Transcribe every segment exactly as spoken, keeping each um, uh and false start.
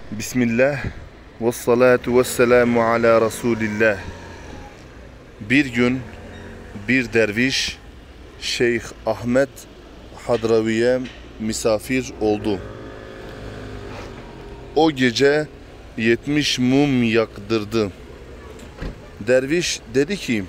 Bismillah ve salatu ve selamu ala Resulillah. Bir gün bir derviş Şeyh Ahmet Hadravi'ye misafir oldu. O gece yetmiş mum yaktırdı. Derviş dedi ki,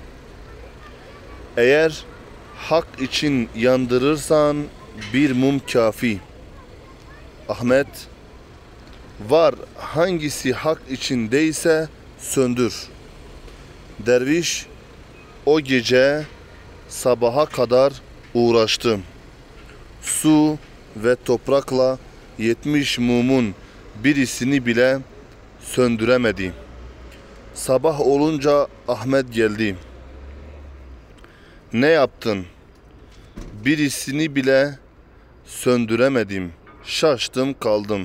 eğer hak için yandırırsan bir mum kafi. Ahmet, var hangisi hak içindeyse söndür. Derviş o gece sabaha kadar uğraştı. Su ve toprakla yetmiş mumun birisini bile söndüremedi. Sabah olunca Ahmet geldi. Ne yaptın? Birisini bile söndüremedim. Şaştım kaldım.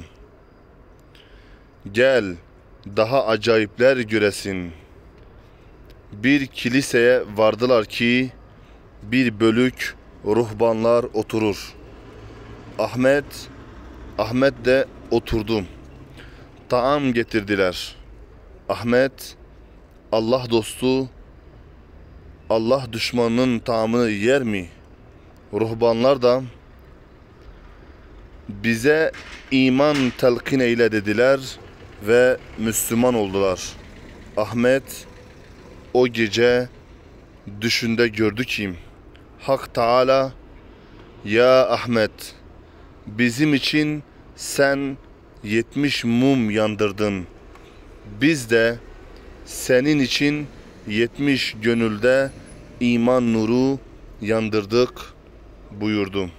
Gel, daha acayipler göresin. Bir kiliseye vardılar ki bir bölük ruhbanlar oturur. Ahmet, Ahmet de oturdu. Taam getirdiler. Ahmet, Allah dostu, Allah düşmanının taamını yer mi? Ruhbanlar da bize iman telkin eyle dediler ve Müslüman oldular. Ahmet o gece düşünde gördü ki Hak Teala, ya Ahmet, bizim için sen yetmiş mum yandırdın. Biz de senin için yetmiş gönülde iman nuru yandırdık buyurdu.